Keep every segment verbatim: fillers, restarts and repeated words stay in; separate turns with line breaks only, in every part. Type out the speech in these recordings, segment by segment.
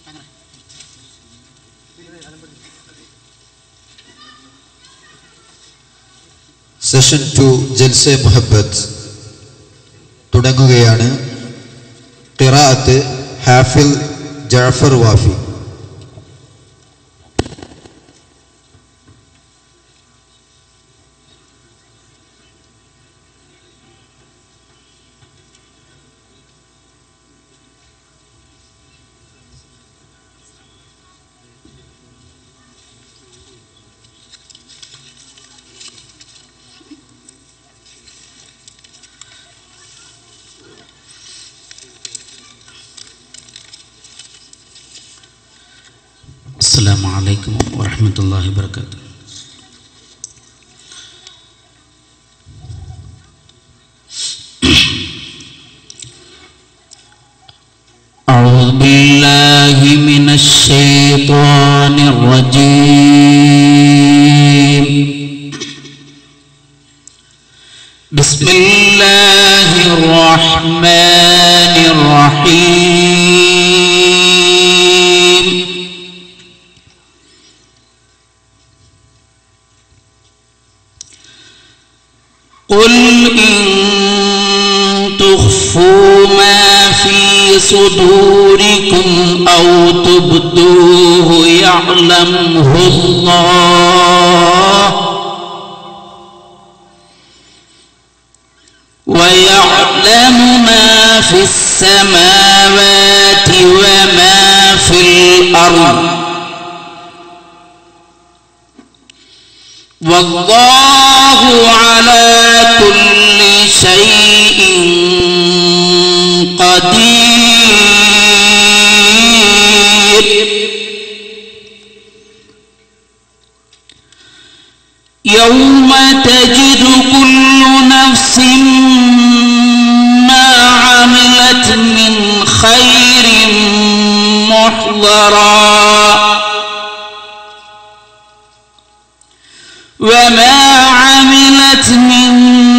Session to ജൽസെ മുഹബ്ബത്ത് തുടങ്ങുകയാണ്. ഖിറാഅത്ത് ഹാഫിൽ ജഅഫർ വാഫി.
السلام عليكم ورحمة الله وبركاته. أعوذ بالله من الشيطان الرجيم. بسم الله الرحمن الرحيم. قل إن تخفوا ما في صدوركم أو تبدوه يعلمه الله ويعلم ما في السماوات وما في الأرض والله على كل شيء قدير. يوم تجد كل نفس ما عملت من خير محضرا وما عملت من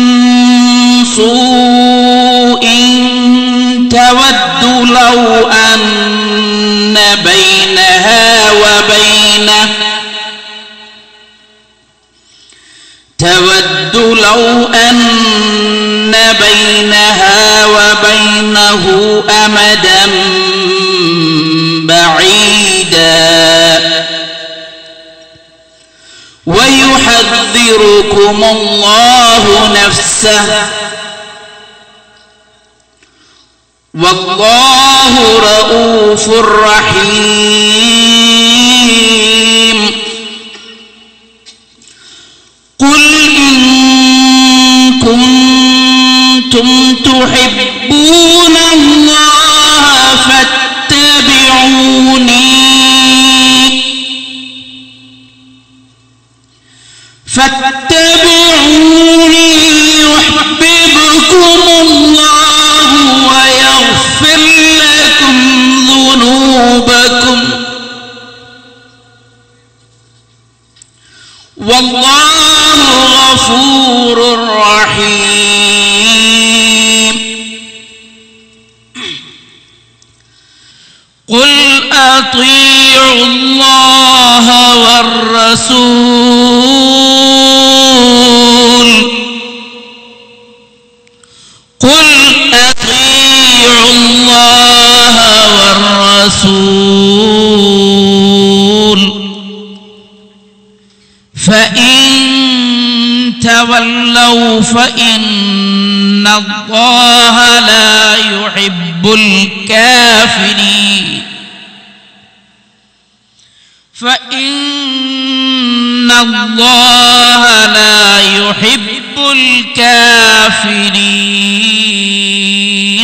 سوء تود لو أن بينها وبينه تود لو أن بينها وبينه أمدا بعيدا ويحذركم الله نفسه والله رؤوف رحيم. قل إن كنتم تحبون الله فاتبعوني فاتبعوني يحببكم الله ويغفر لكم ذنوبكم والله غفور رحيم. قل أطيعوا الله والرسول قل أطيعوا الله والرسول فإن تولوا فإن الله لا يحب الكافرين فإن الله لا يحب الكافرين.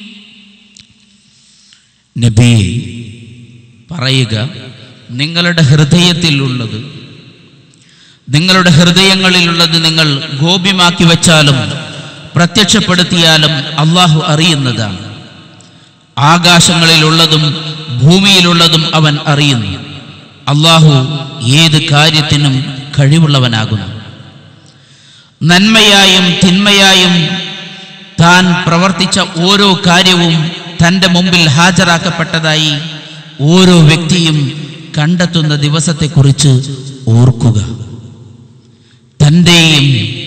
നബി പറയുക, നിങ്ങളുടെ ഹൃദയത്തിലുള്ളത് നിങ്ങളുടെ ഹൃദയങ്ങളിലുള്ളത് നിങ്ങൾ ഗോപ്യമാക്കി വച്ചാലും പ്രത്യക്ഷപ്പെടുത്തിയാലും അള്ളാഹു അറിയുന്നതാണ്. ആകാശങ്ങളിലുള്ളതും ഭൂമിയിലുള്ളതും അവൻ അറിയുന്നു. അള്ളാഹു ഏത് കാര്യത്തിനും കഴിവുള്ളവനാകുന്നു. നന്മയായും തിന്മയായും താൻ പ്രവർത്തിച്ച ഓരോ കാര്യവും തൻ്റെ മുമ്പിൽ ഹാജരാക്കപ്പെട്ടതായി ഓരോ വ്യക്തിയും കണ്ടെത്തുന്ന ദിവസത്തെക്കുറിച്ച് ഓർക്കുക. തൻ്റെയും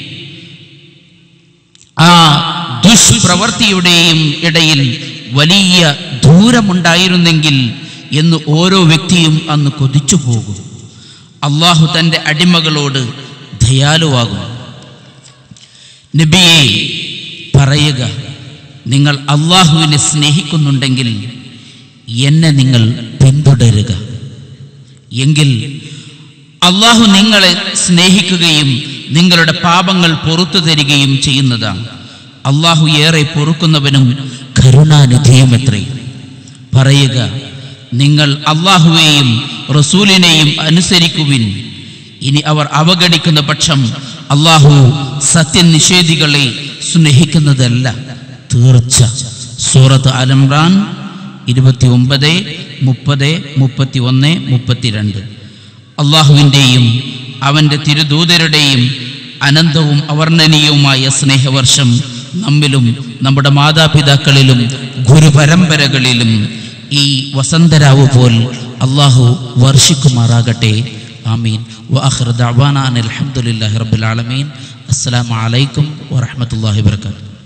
ആ ദുഷ്പ്രവൃത്തിയുടെയും ഇടയിൽ വലിയ ദൂരമുണ്ടായിരുന്നെങ്കിൽ എന്ന് ഓരോ വ്യക്തിയും അന്ന് കൊതിച്ചു പോകും. അള്ളാഹു തൻ്റെ അടിമകളോട് ദയാലുവാകും. നബിയെ പറയുക, നിങ്ങൾ അള്ളാഹുവിനെ സ്നേഹിക്കുന്നുണ്ടെങ്കിൽ എന്നെ നിങ്ങൾ പിന്തുടരുക. എങ്കിൽ അള്ളാഹു നിങ്ങളെ സ്നേഹിക്കുകയും നിങ്ങളുടെ പാപങ്ങൾ പൊറുത്തു തരികയും ചെയ്യുന്നതാണ്. അള്ളാഹു ഏറെ പൊറുക്കുന്നവനും കരുണാനിധിയുമത്രേ. പറയുക, നിങ്ങൾ അള്ളാഹുവേയും റസൂലിനെയും അനുസരിക്കുവിൻ. ഇനി അവർ അവഗണിക്കുന്ന പക്ഷം അള്ളാഹു സത്യനിഷേധികളെ സ്നേഹിക്കുന്നതല്ല, തീർച്ച. സൂറത്ത് അൽ ഇംറാൻ ഇരുപത്തി ഒമ്പത്, മുപ്പത്, മുപ്പത്തി ഒന്ന്, മുപ്പത്തിരണ്ട്. അള്ളാഹുവിൻ്റെയും അവൻ്റെ തിരുദൂതരുടെയും അനന്തവും അവർണ്ണനീയവുമായ സ്നേഹവർഷം നമ്മിലും നമ്മുടെ മാതാപിതാക്കളിലും ഗുരുപരമ്പരകളിലും ഈ വസന്തരാവ് പോൽ അള്ളാഹു വർഷിക്കുമാറാകട്ടെ. ആമീൻ. വആഖിറു ദഅ്വാനാ അൽഹംദുലില്ലാഹി റബ്ബിൽ ആലമീൻ. അസ്സലാമു അലൈക്കും വറഹ്മത്തുള്ളാഹി വബറകാതുഹു.